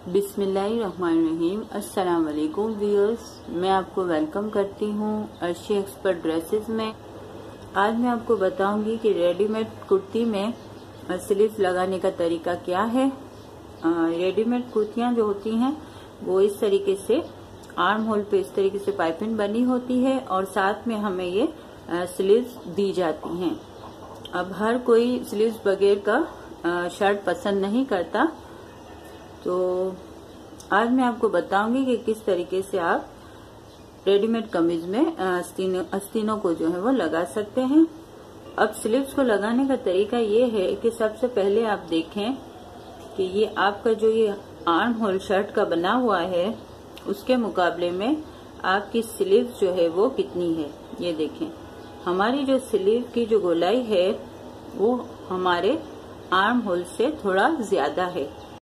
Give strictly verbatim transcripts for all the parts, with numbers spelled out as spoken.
बिस्मिल्लाहिर्रहमानिर्रहीम। अस्सलाम वालेकुम व्यूअर्स, मैं आपको वेलकम करती हूँ अर्शी एक्सपर्ट ड्रेसेस में। आज मैं आपको बताऊंगी कि रेडीमेड कुर्ती में स्लीव्स लगाने का तरीका क्या है। रेडीमेड कुर्तियाँ जो होती हैं वो इस तरीके से आर्म होल पे इस तरीके से पाइपिंग बनी होती है और साथ में हमें ये स्लीव्स दी जाती हैं। अब हर कोई स्लीव्स बगैर का शर्ट पसंद नहीं करता, तो आज मैं आपको बताऊंगी कि किस तरीके से आप रेडीमेड कमीज में आस्तीनों आस्तीनों को जो है वो लगा सकते हैं। अब स्लीव्स को लगाने का तरीका ये है कि सबसे पहले आप देखें कि ये आपका जो ये आर्म होल शर्ट का बना हुआ है उसके मुकाबले में आपकी स्लीव्स जो है वो कितनी है। ये देखें, हमारी जो स्लीव की जो गोलाई है वो हमारे आर्म होल से थोड़ा ज्यादा है।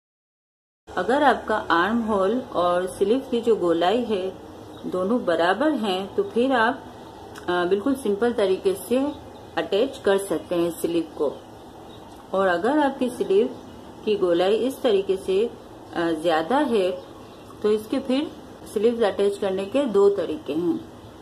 अगर आपका आर्म होल और स्लीव की जो गोलाई है दोनों बराबर हैं तो फिर आप बिल्कुल सिंपल तरीके से अटैच कर सकते हैं स्लीव को। और अगर आपकी स्लीव की गोलाई इस तरीके से ज्यादा है तो इसके फिर स्लीव्स अटैच करने के दो तरीके हैं।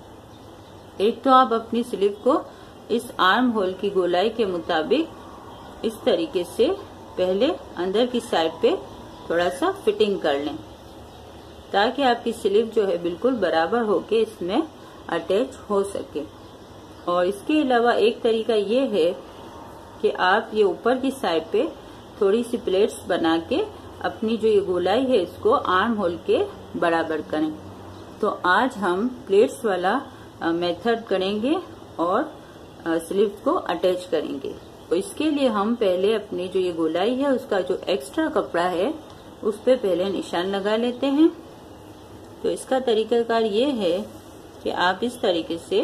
एक तो आप अपनी स्लीव को इस आर्म होल की गोलाई के मुताबिक इस तरीके से पहले अंदर की साइड पे थोड़ा सा फिटिंग कर लें ताकि आपकी स्लीव जो है बिल्कुल बराबर होके इसमें अटैच हो सके। और इसके अलावा एक तरीका ये है कि आप ये ऊपर की साइड पे थोड़ी सी प्लेट्स बना के अपनी जो ये गोलाई है इसको आर्म होल के बराबर करें। तो आज हम प्लेट्स वाला मेथड करेंगे और स्लीव को अटैच करेंगे। तो इसके लिए हम पहले अपनी जो ये गोलाई है उसका जो एक्स्ट्रा कपड़ा है उस पे पहले निशान लगा लेते हैं। तो इसका तरीकाकार ये है कि आप इस तरीके से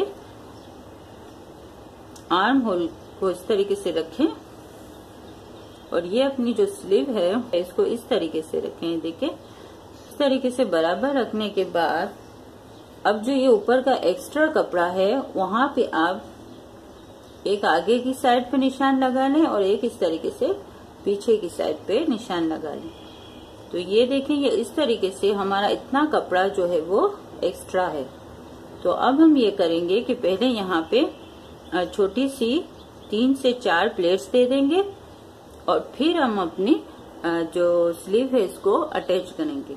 आर्म होल को इस तरीके से रखें और ये अपनी जो स्लीव है इसको इस तरीके से रखें। देखिए, इस तरीके से बराबर रखने के बाद अब जो ये ऊपर का एक्स्ट्रा कपड़ा है वहां पे आप एक आगे की साइड पे निशान लगा लें और एक इस तरीके से पीछे की साइड पे निशान लगा लें। तो ये देखें, ये इस तरीके से हमारा इतना कपड़ा जो है वो एक्स्ट्रा है। तो अब हम ये करेंगे कि पहले यहाँ पे छोटी सी तीन से चार प्लेट्स दे देंगे और फिर हम अपनी जो स्लीव है इसको अटैच करेंगे।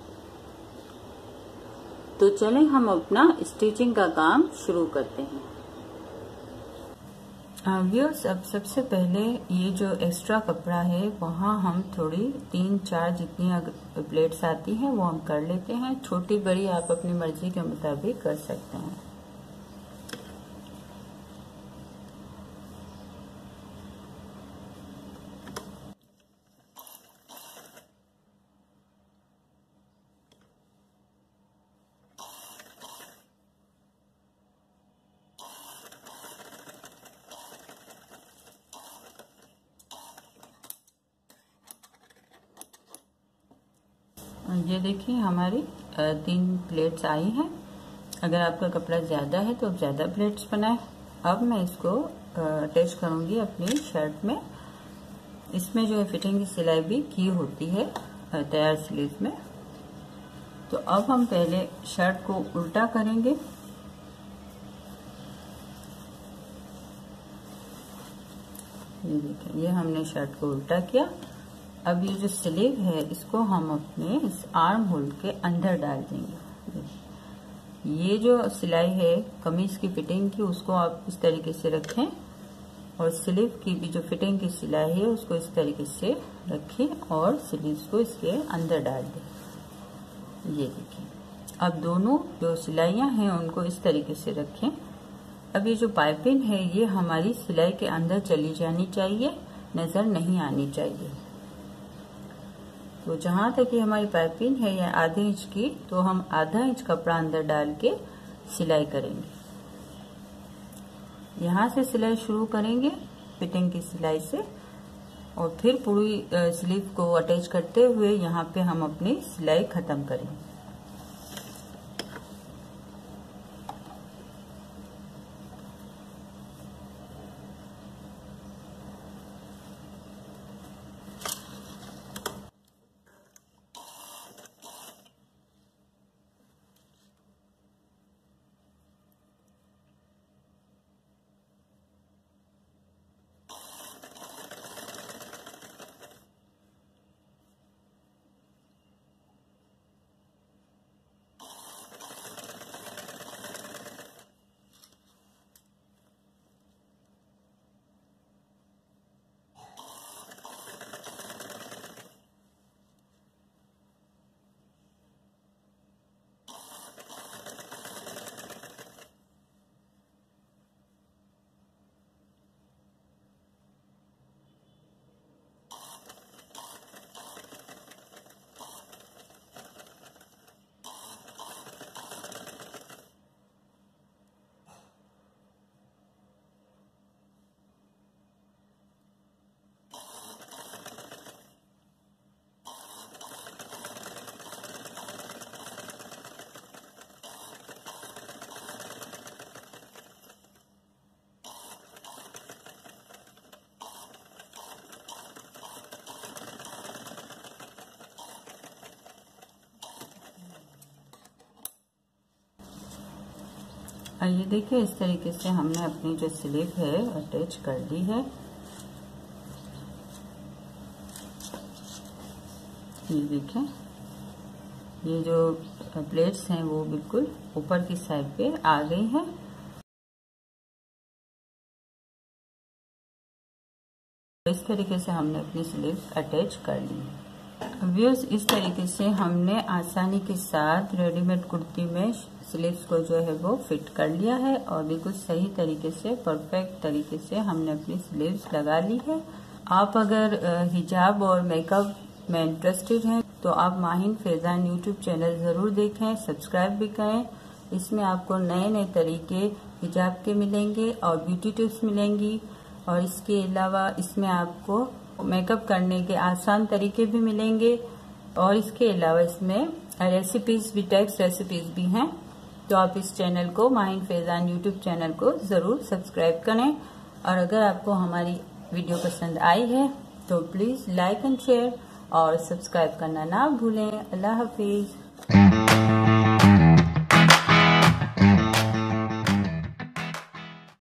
तो चलें हम अपना स्टिचिंग का काम शुरू करते हैं। व्यूअर्स, अब सबसे पहले ये जो एक्स्ट्रा कपड़ा है वहाँ हम थोड़ी तीन चार जितनी प्लेट्स आती हैं वो हम कर लेते हैं। छोटी बड़ी आप अपनी मर्जी के मुताबिक कर सकते हैं। ये देखिए, हमारी तीन प्लेट्स आई हैं। अगर आपका कपड़ा ज़्यादा है तो आप ज़्यादा प्लेट्स बनाएं। अब मैं इसको अटैच करूँगी अपनी शर्ट में। इसमें जो है फिटिंग की सिलाई भी की होती है तैयार स्लीव में। तो अब हम पहले शर्ट को उल्टा करेंगे। ये देखिए, ये हमने शर्ट को उल्टा किया। अब ये जो स्लीव है इसको हम अपने इस आर्म होल के अंदर डाल देंगे। ये जो सिलाई है कमीज की फिटिंग की उसको आप इस तरीके से रखें और स्लीव की भी जो फिटिंग की सिलाई है उसको इस तरीके से रखें और स्लीव को इसके अंदर डाल दें। ये देखिए, अब दोनों जो सिलाइयां हैं उनको इस तरीके से रखें। अब ये जो पाइपिंग है ये हमारी सिलाई के अंदर चली जानी चाहिए, नजर नहीं आनी चाहिए। तो जहां तक ये हमारी पाइपिंग है या आधे इंच की, तो हम आधा इंच कपड़ा अंदर डाल के सिलाई करेंगे। यहाँ से सिलाई शुरू करेंगे फिटिंग की सिलाई से और फिर पूरी स्लीव को अटैच करते हुए यहाँ पे हम अपनी सिलाई खत्म करेंगे। और ये देखिए इस तरीके से हमने अपनी जो स्लीव है अटैच कर ली है। ये देखें, ये जो प्लेट्स हैं वो बिल्कुल ऊपर की साइड पे आ गई हैं। इस तरीके से हमने अपनी स्लीव अटैच कर ली है। व्यूअर्स, इस तरीके से हमने आसानी के साथ रेडीमेड कुर्ती में स्लीव्स को जो है वो फिट कर लिया है और बिल्कुल सही तरीके से, परफेक्ट तरीके से हमने अपनी स्लीव्स लगा ली है। आप अगर हिजाब और मेकअप में इंटरेस्टेड हैं तो आप माहिन फैजान यूट्यूब चैनल ज़रूर देखें, सब्सक्राइब भी करें। इसमें आपको नए नए तरीके हिजाब के मिलेंगे और ब्यूटी टिप्स मिलेंगी और इसके अलावा इसमें आपको मेकअप करने के आसान तरीके भी मिलेंगे और इसके अलावा इसमें रेसिपीज भी, टेक्स्ट रेसिपीज भी हैं। तो आप इस चैनल को, माहिन फैजान यूट्यूब चैनल को ज़रूर सब्सक्राइब करें और अगर आपको हमारी वीडियो पसंद आई है तो प्लीज़ लाइक एंड शेयर और सब्सक्राइब करना ना भूलें। अल्लाह हाफिज़।